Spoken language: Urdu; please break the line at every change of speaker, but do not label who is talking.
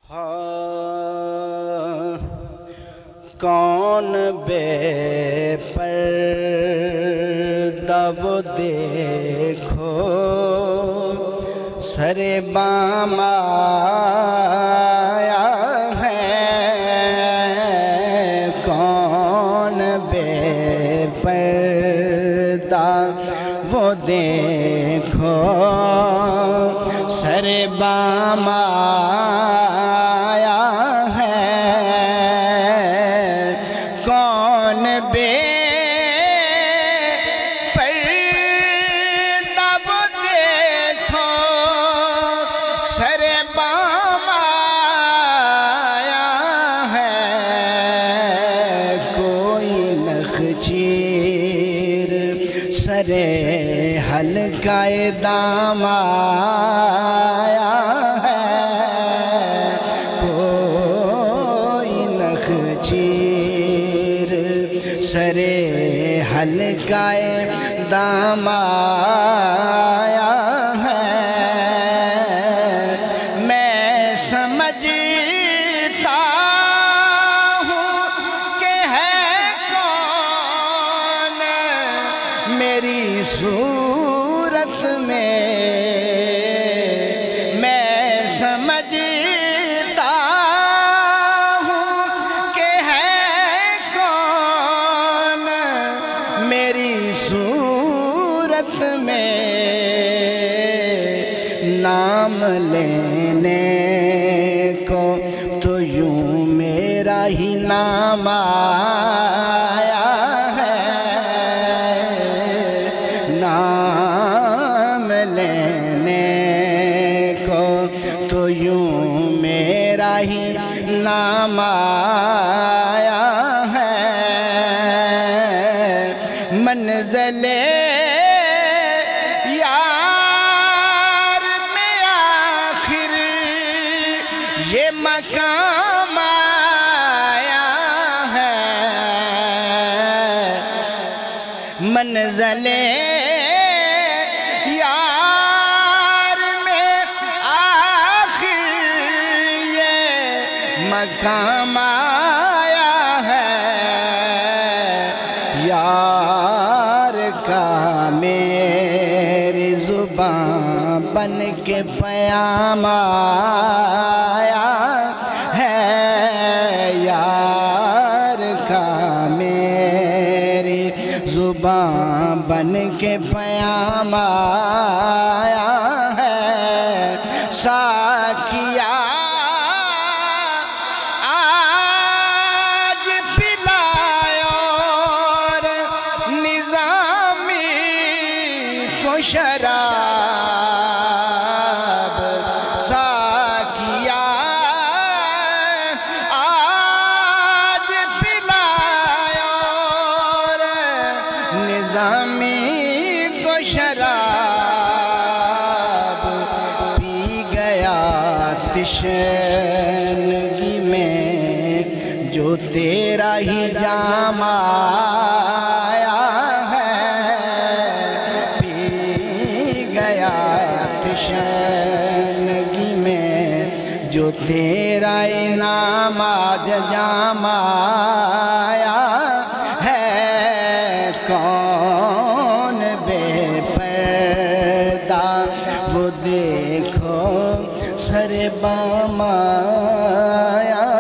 کون بے پردہ وہ دیکھو سر بام آیا ہے، کون بے پردہ وہ دیکھو سر بام آیا ہے، کون بے پردہ وہ دیکھو سر بام آیا ہے، کوئی نخچیر سر حلقۂ دام آیا ہے، کوئی نخچیر سر حلقۂ دام آیا ہے، میں سمجھتا ہوں کہ ہے کون میری صورت میں، میں سمجھتا ہوں کہ ہے کون میری صورت میں، نام لینے کو تو یوں میرا ہی نام آیا ہے، نام لینے کو تو یوں میرا ہی نام آیا ہے، منزل یار میں آخر یہ مقام آیا ہے، منزل یار میں آخر یہ مقام آیا ہے، یار کا میری زبان بن کے پیام آیا ہے، یار کا میری زبان بن کے پیام آیا ہے، ساقیا آج پلائے اور نظامی کو شراب، ساقیا آج پلائے اور نظامی کو شراب، پی گیا تشنگی میں جو تیرا ہی جام آیا ہے، پی گیا تشنگی میں جو تیرا انعام آج جام آیا ہے، کون بے پردہ وہ دیکھو سر بام آیا